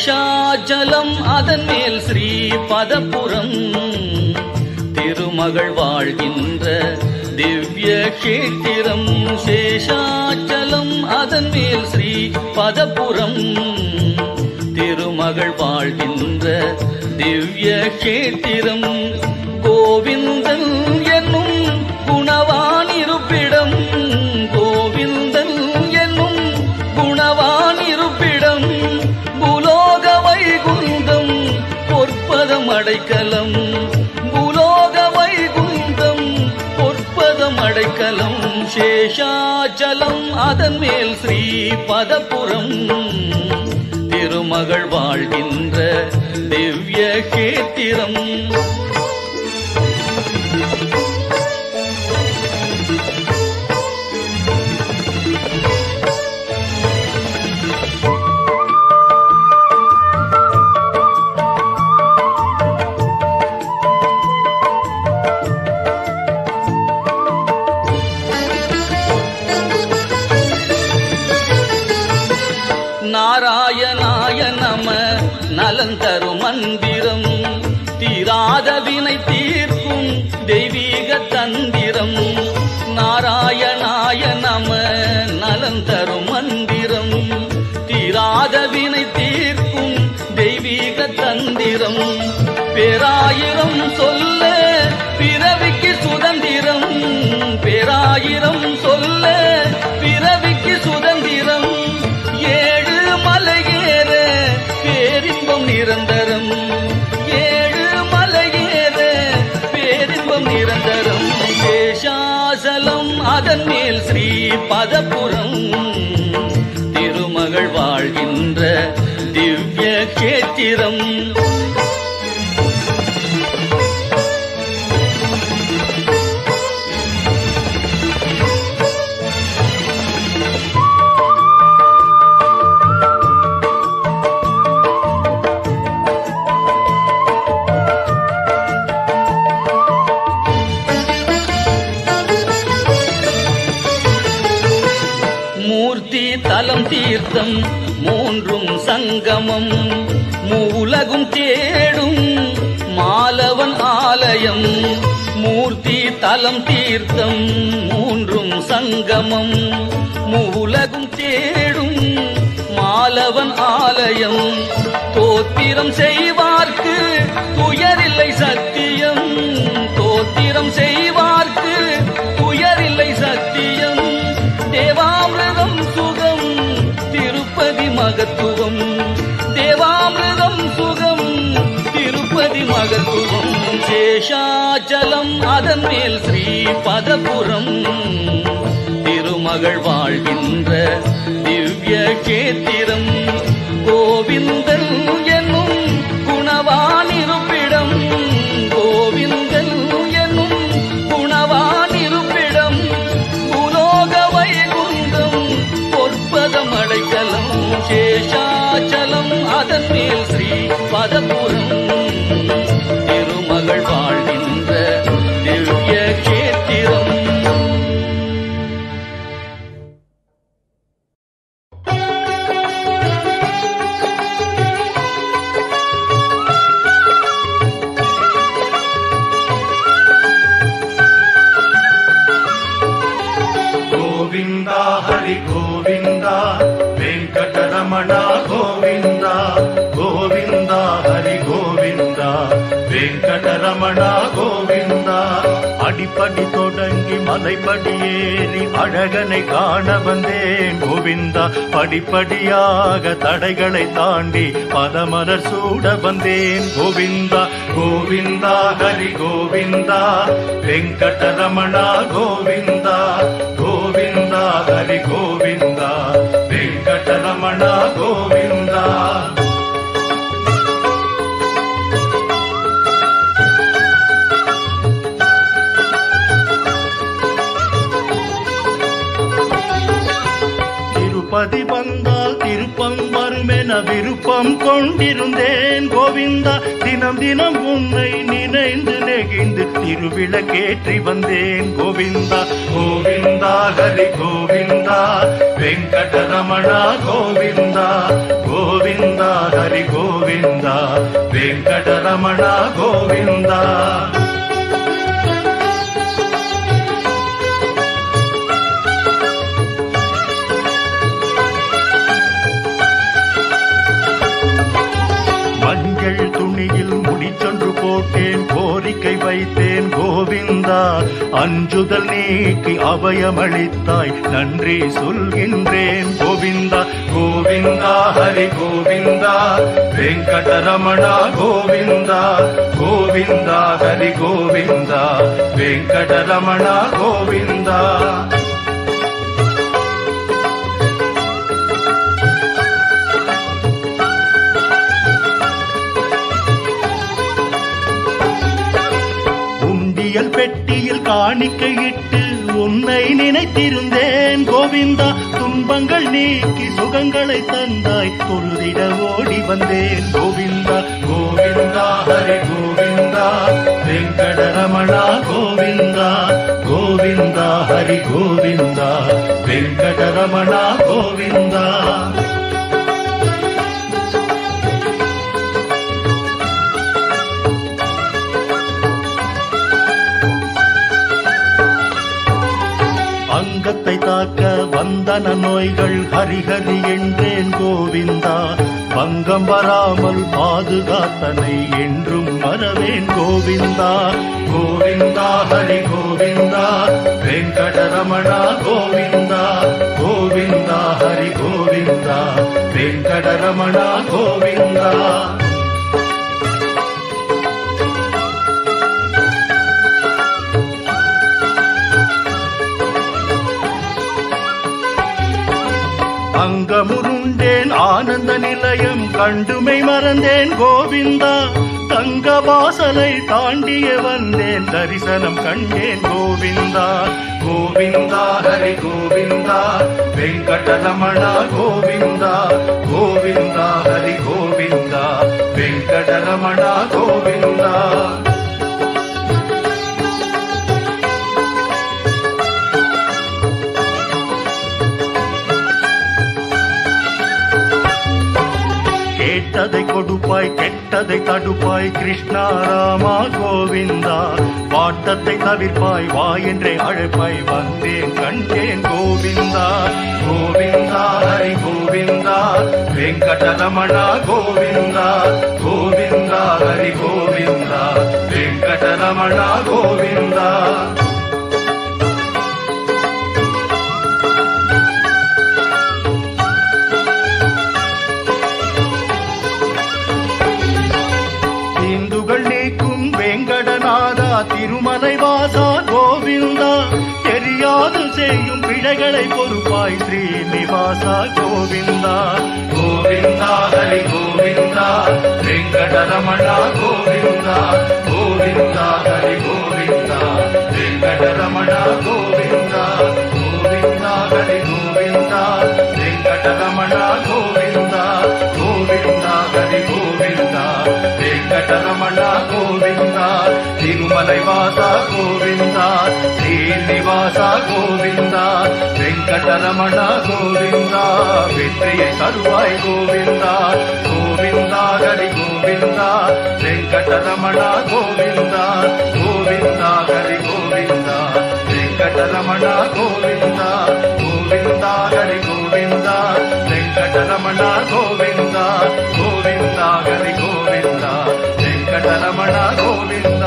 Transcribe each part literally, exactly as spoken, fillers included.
சேஷாச்சலம் அதன் மேல் ஸ்ரீ பதபுரம் திருமகள் வாழ்கின்ற திவ்ய கேத்திரம். சேஷாச்சலம் அதன் மேல் ஸ்ரீ பதபுரம் திருமகள் வாழ்கின்ற திவ்ய கேத்திரம். கோவிந்தன் என்னும் குணவான் இருப்பிடம், கோவிந்தன் என்னும் குணவான் இருப்பிடம். பூலோக வைகுந்தம் பொற்பதம் அடைக்கலம், பூலோக வைகுந்தம் பொற்பதம் அடைக்கலம். சேஷாச்சலம் அதன் மேல் ஸ்ரீ பதபுரம் திருமகள் வாழ்கின்ற திவ்ய கேத்திரம். நாராயணாய நம நலன் தரும் மந்திரம், தீராத வினை தீர்க்கும் தெய்வீக தந்திரம். நாராயணாய நம நலன் தரும் மந்திரம், தீராத வினை தீர்க்கும் தெய்வீக தந்திரம். பேராயிரம் சொல்ல பிறவிக்கு சுதந்திரம், பேராயிரம் சொல்ல பிறவிக்கு சுதந்திரம். ஏழு மலையேற பேரின்பம் நிரந்தரம், ஏழு மலையேற பேரின்பம் நிரந்தரம். சேஷாசலம் அதன் மேல் ஸ்ரீ பதபுரம் திருமகள் வாழ்கின்ற திவ்ய கேத்திரம். தலம் தீர்த்தம் மூன்றும் சங்கமம், மூலகும் தேடும் மாலவன் ஆலயம். மூர்த்தி தலம் தீர்த்தம் மூன்றும் சங்கமம், மூலகும் தேடும் மாலவன் ஆலயம். தோத்திரம் செய்வார்க்கு துயரில்லை சத்தியம், தோத்திரம் செய்வார்க்கு துயரில்லை சத்தியம். தேவாமிர்தம் சுகம் திருப்பதி மகத்துவம், தேவாமிர்தம் சுகம் திருப்பதி மகத்துவம். சேஷாச்சலம் அதன் மேல் ஸ்ரீ பதபுரம் திருமகள் வாழ்கின்ற திவ்ய கேத்திரம். கோவிந்தன் என்னும் குணவான் இருப்பிடம், கோவிந்தன் என்னும் குணவான் இருப்பிடம். பூலோக வைகுந்தம் பொற்பதம் அடைக்கலம். சேஷாச்சலம் அதன் மேல் ஸ்ரீ பதபுரம் திருமகள் வாழ்கின்ற திவ்ய கேத்திரம். गोविंदा हरि गोविंदा वेंकटरमणा गोविंदा, गोविंदा हरि गोविंदा वेंकटरमणा गोविंदा. அடிப்படி தொடங்கி மலைப்படி ஏறி அழகனை காண வந்தேன் கோவிந்தா. படிப்படியாக தடைகளை தாண்டி பதமலர் சூட வந்தேன் கோவிந்தா. கோவிந்தா ஹரி கோவிந்தா வெங்கடரமணா கோவிந்தா, கோவிந்தா ஹரி கோவிந்தா வெங்கடரமணா கோவிந்தா. திருப்பதி வந்தால் திருப்பம் வருமென விருப்பம் கொண்டிருந்தேன் கோவிந்தா, தினம் தினம் உன்னை நினைந்து நெகிழ்ந்து திருவிளக்கேற்றி வந்தேன் கோவிந்தா. கோவிந்தா ஹரி கோவிந்தா வெங்கடரமணா கோவிந்தா, கோவிந்தா ஹரி கோவிந்தா வெங்கடரமணா கோவிந்தா. மஞ்சள் துணியில் முடிச்சொன்று போட்டேன், கோரிக்கை வைத்தேன் கோவிந்தா, அஞ்சுதல் நீக்கி அபயமளித்தாய் நன்றி சொல்கின்றேன் கோவிந்தா. கோவிந்தா ஹரி கோவிந்தா வெங்கடரமணா கோவிந்தா, கோவிந்தா ஹரி கோவிந்தா வெங்கடரமணா கோவிந்தா. பெட்டியில் காணிக்கையிட்டு உன்னை நினைத்திருந்தேன் கோவிந்தா, துன்பங்கள் நீக்கி சுகங்களை தந்தாய் தொழுதிட ஓடி வந்தேன் கோவிந்தா. கோவிந்தா ஹரி கோவிந்தா வெங்கடரமணா கோவிந்தா, கோவிந்தா ஹரி கோவிந்தா வெங்கடரமணா கோவிந்தா. அங்கத்தை தாக்க வந்தன நோய்கள் ஹரிஹரி என்றேன் கோவிந்தா, பங்கம் வராமல் பாதுகாத்தனை என்றும் மறவேன் கோவிந்தா. கோவிந்தா ஹரி கோவிந்தா வெங்கடரமணா கோவிந்தா, கோவிந்தா ஹரி கோவிந்தா வெங்கடரமணா கோவிந்தா. அங்கமுருண்டேன் ஆனந்த நிலையம் கண்டுமை மறந்தேன் கோவிந்தா, தங்க வாசலை தாண்டிய வந்தேன் தரிசனம் கண்டேன் கோவிந்தா. கோவிந்தா ஹரி கோவிந்தா வெங்கடரமணா கோவிந்தா, கோவிந்தா ஹரி கோவிந்தா வெங்கடரமணா கோவிந்தா. கேட்டதை கொடுப்பாய் கெட்டதை தடுப்பாய் கிருஷ்ணா ராமா கோவிந்தா, பாட்டத்தை தவிர்ப்பாய் வா என்றே அழைப்பாய் வந்தேன் கண்டேன் கோவிந்தா. கோவிந்தா ஹரி கோவிந்தா வெங்கடரமணா கோவிந்தா, கோவிந்தா ஹரி கோவிந்தா வெங்கடரமணா கோவிந்தா. வெங்கடநாதா திருமலை வாசா கோவிந்தா, தெரியாது செய்யும் பிழைகளை பொறுப்பாய் ஸ்ரீனிவாசா கோவிந்தா. கோவிந்தா ஹரி கோவிந்தா வெங்கடரமணா கோவிந்தா, கோவிந்தா ஹரி கோவிந்தா வெங்கடரமணா கோவிந்தா. கோவிந்தா ஹரி கோவிந்தா வெங்கடரமணா கோவிந்தா, கோவிந்தா ஹரி கோவிந்தா வெங்கடரமணா கோவிந்தா. திருமலை வாசா கோவிந்தா, ஸ்ரீனிவாசா கோவிந்தா வெங்கடரமணா கோவிந்தா, வெற்றியை தருவாய் கோவிந்தா. கோவிந்தா ஹரி கோவிந்தா வெங்கடரமணா கோவிந்தா, கோவிந்தா ஹரி கோவிந்தா வெங்கடரமணா கோவிந்தா. கோவிந்தா ஹரி கோவிந்தா வெங்கடரமணா கோவிந்தா, கோவிந்தா ஹரி கோவிந்தா வெங்கடரமணா கோவிந்தா.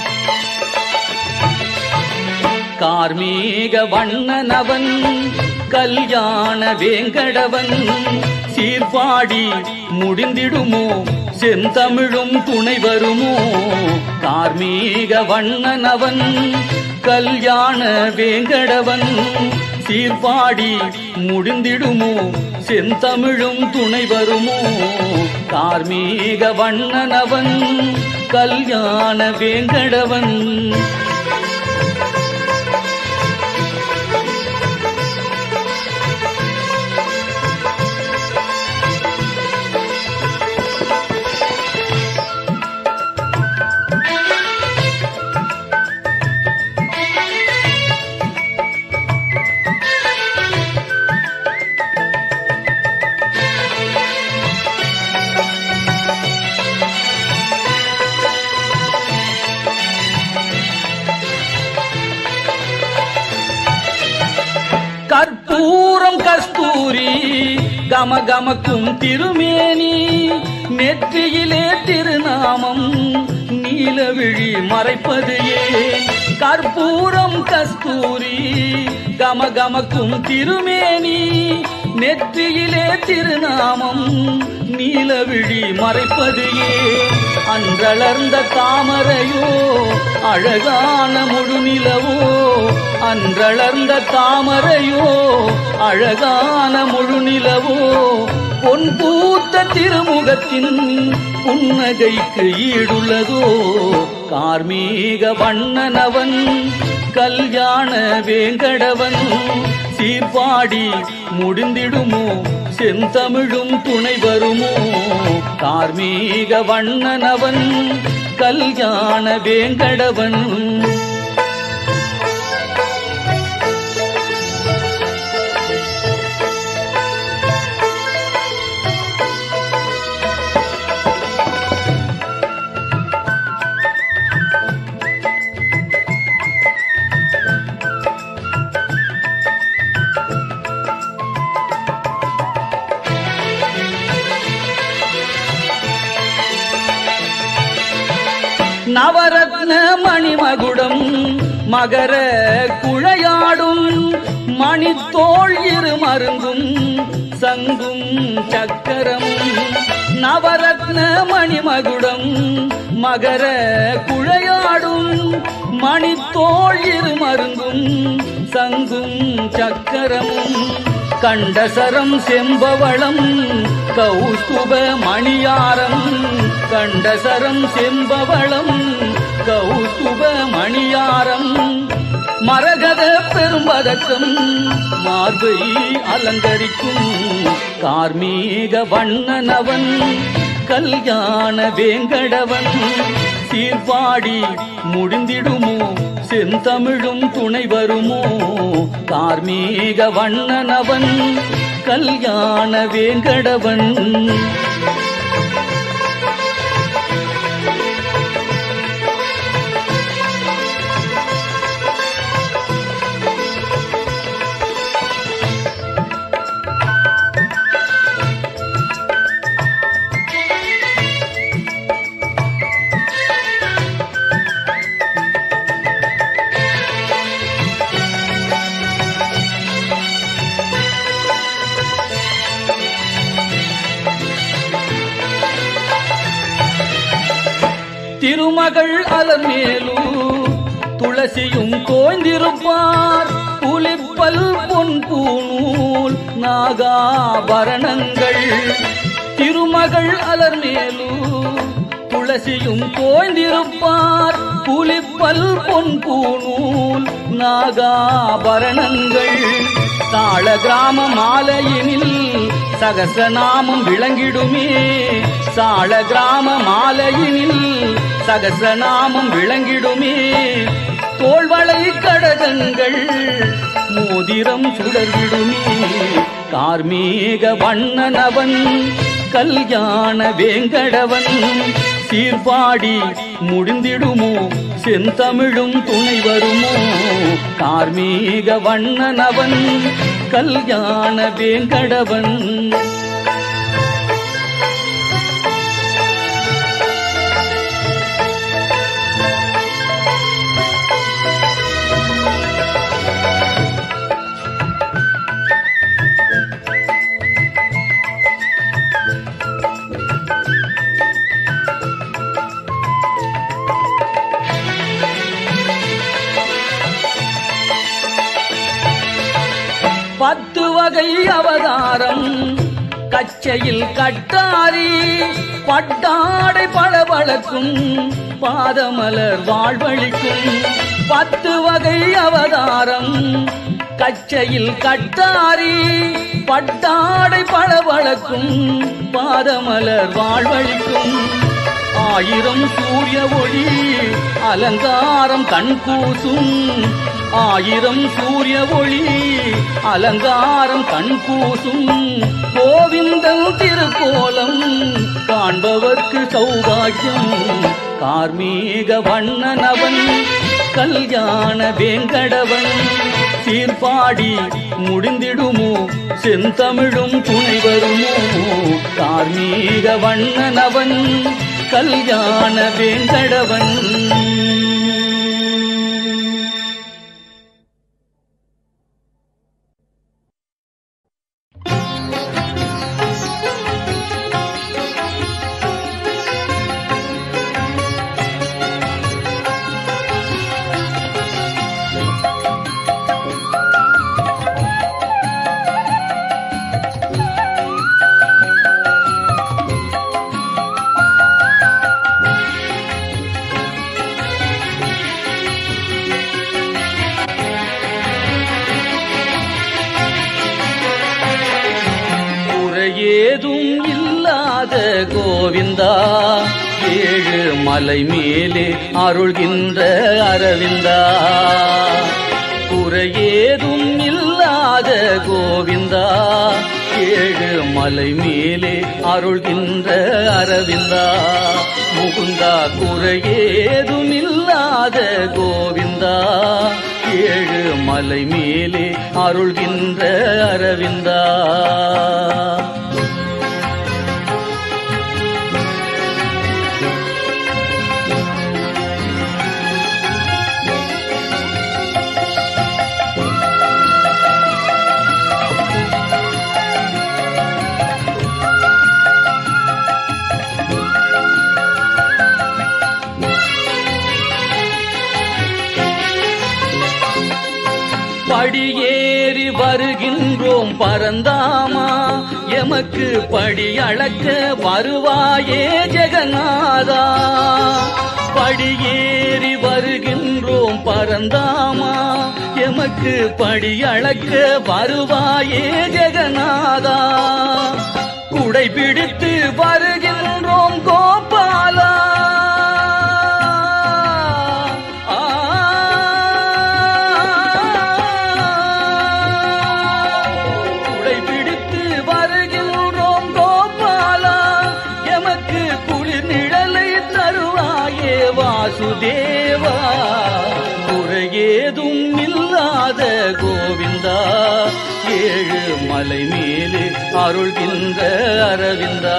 கார்மீக வண்ணனவன் கல்யாண வேங்கடவன் சீர்பாடி முடிந்திடுமோ செந்தமிழும் துணை வருமோ கார்மீக வண்ணனவன் கல்யாண வேங்கடவன் சீர்பாடி முடிந்திடுமோ செந்தமிழும் துணை வருமோ கார்மீக வண்ணனவன் கல்யாண வேங்கடவன் கற்பூரம் கஸ்தூரி கமகமக்கும் திருமேனி நெற்றியிலே திருநாமம் நீலவிழி மறைப்பது ஏன் கற்பூரம் கஸ்தூரி கமகமக்கும் திருமேனி நெற்றியிலே திருநாமம் நீலவிழி மறைப்பது ஏன் அன்றளர்ந்த தாமரையோ அழகான முழுநிலவோ அன்றளர்ந்த தாமரையோ அழகான முழுநிலவோ பொன் பூத்த திருமுகத்தின் புன்னகைக்கு ஈடுள்ளதோ கார்மீக வண்ணனவன் கல்யாண வேங்கடவன் சீர்பாடி முடிந்திடுமோ செந்தமிழும் துணை வருமோ கார்மீக வண்ணனவன் கல்யாண வேங்கடவன் நவரத்ன மணிமகுடம் மகர குழையாடும் மணித்தோள் இரு மருங்கும் சங்கும் சக்கரமும் நவரத்ன மணிமகுடம் மகர குழையாடும் மணித்தோள் இரு மருங்கும் சங்கும் சக்கரமும் கண்டசரம் செம்பவளம் கௌஸ்துப மணியாரம் கண்டசரம் செம்பவளம் கௌஸ்துப மணியாரம் மரகத பெரும்பதக்கம் மார்பை அலங்கரிக்கும் கார்மீக வண்ணனவன் கல்யாண வேங்கடவன் சீர்பாடி முடிந்திடுமோ செந்தமிழும் துணை வருமோ கார்மீக வண்ணனவன் கல்யாண வேங்கடவன் திருமகள் அலமேலு துளசியும் தோய்ந்திருப்பார் புலிப்பல் பொன் பூநூல் நாகாபரணங்கள் திருமகள் அலர்மேலு துளசியும் தோய்ந்திருப்பார் புலிப்பல் பொன் பூநூல் நாகாபரணங்கள் தாள கிராம மாலையினில் சகசநாமம் விளங்கிடுமே சாள கிராம மாலையினில் சகசநாமம் விளங்கிடுமே தோள்வளை கடகங்கள் மோதிரம் சுடர்விடுமே கார்மீக வண்ணனவன் கல்யாண வேங்கடவன் சீர்பாடி முடிந்திடுமோ செந்தமிழும் துணை வருமோ கார்மீக வண்ணனவன் கல்யாண வேங்கடவன் வகை அவதாரம் கச்சையில் கட்டாரி பட்டாடை பளபளக்கும் பாதமலர் வாழ்வழிக்கும் பத்து வகை அவதாரம் கச்சையில் கட்டாரி பட்டாடை பளபளக்கும் பாதமலர் வாழ்வழிக்கும் ஆயிரம் சூரிய ஒளி அலங்காரம் கண்கூசும் ஆயிரம் சூரிய ஒளி அலங்காரம் கண்கூசும் கோவிந்தன் திருக்கோலம் காண்பவர்க்கு சௌபாக்கியம் கார்மீக வண்ணனவன் கல்யாண வேங்கடவன் சீர்பாடி முடிந்திடுமோ செந்தமிழும் துணை வருமோ கார்மீக வண்ணனவன் கல்யாண வேங்கடவன் ஏதும் இல்லாத கோவிந்தா ஏழு மலை மேலே அருள்கின்ற அரவிந்தா குறையேதும் இல்லாத கோவிந்தா ஏழு மலை மேலே அருள்கின்ற அரவிந்தா முகுந்தா குறையேதும் இல்லாத கோவிந்தா ஏழு மலை மேலே அருள்கின்ற அரவிந்தா படியேறி வருகின்றோம் பரந்தாமா எமக்கு படி அளக்க வருவாயே ஜெகநாதா படியேறி வருகின்றோம் பரந்தாமா எமக்கு படி அளக்க வருவாயே ஜெகநாதா குடை பிடித்து வருகின்றோம் கோபாலா வாசுதேவா குறையேதும் இல்லாத கோவிந்தா ஏழு மலை மேலே அருள்கின்ற அரவிந்தா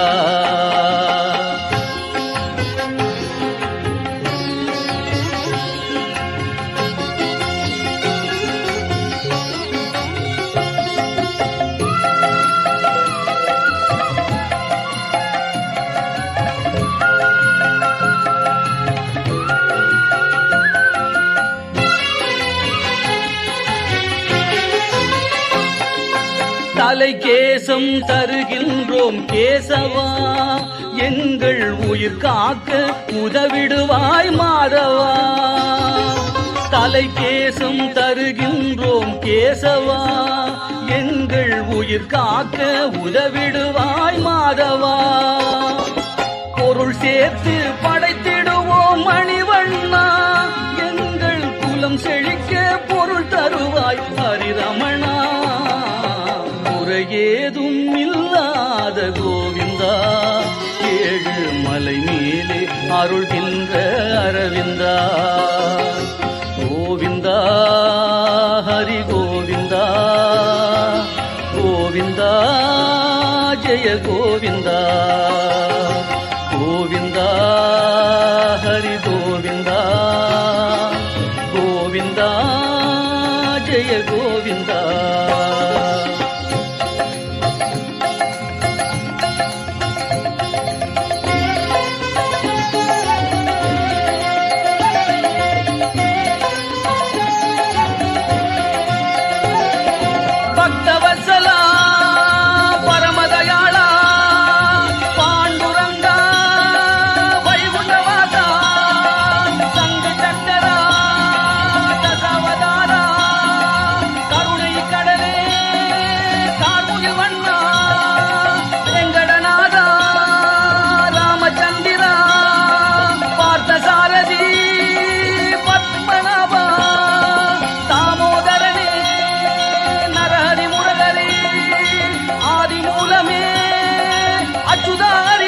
தலை கேசம் தருகின்றோம் கேசவா எங்கள் உயிர் காக்க உதவிடுவாய் மாதவா தலை கேசம் தருகின்றோம் கேசவா எங்கள் உயிர் காக்க உதவிடுவாய் மாதவா பொருள் சேர்த்து படைத்திடுவோம் மணிவண்ணா எங்கள் குலம் செழிக்க பொருள் தருவாய் ஹரிரமணா ஏதும் இல்லாத கோவிந்தா ஏழு மலை மேலே அருள்கின்ற அரவிந்தா கோவிந்தா ஹரி கோவிந்தா கோவிந்தா ஜெய கோவிந்தா கோவிந்தா ஹரி கோவிந்தா கோவிந்தா ஜெய கோவிந்தா பக்தவத்சலா ஹரி